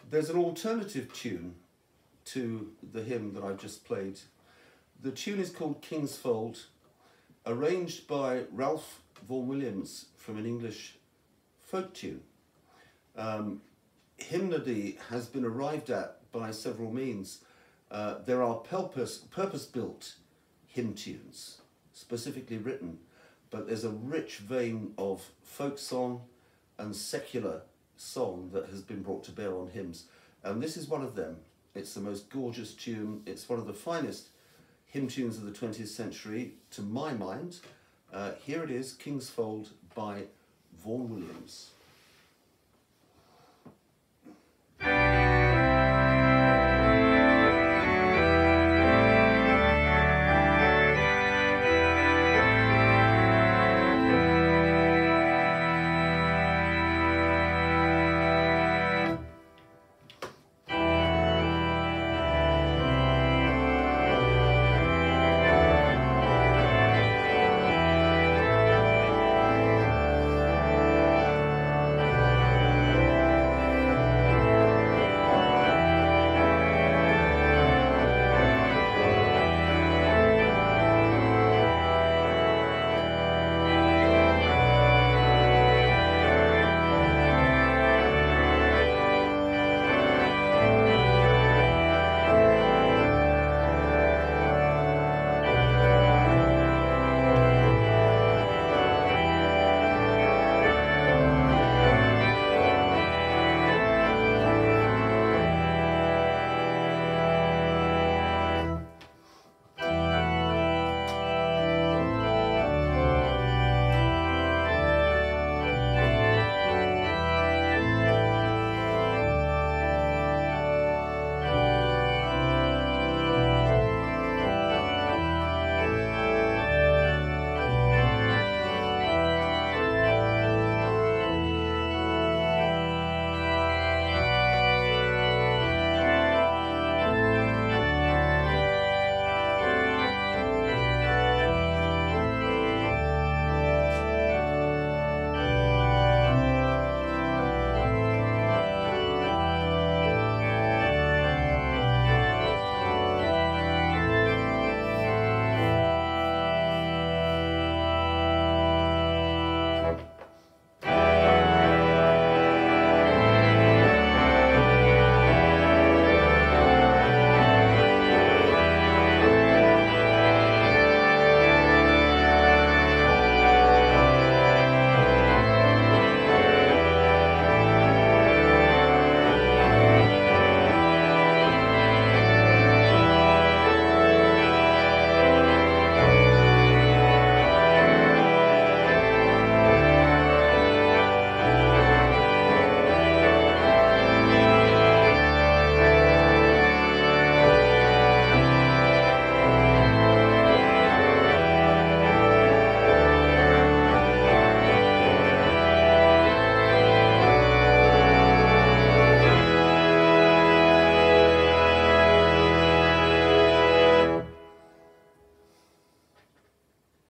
There's an alternative tune to the hymn that I've just played. The tune is called Kingsfold, arranged by Ralph Vaughan Williams from an English folk tune. Hymnody has been arrived at by several means. There are purpose-built hymn tunes, specifically written, but there's a rich vein of folk song and secular song that has been brought to bear on hymns. And this is one of them. It's the most gorgeous tune. It's one of the finest hymn tunes of the 20th century, to my mind. Here it is, Kingsfold by Vaughan Williams.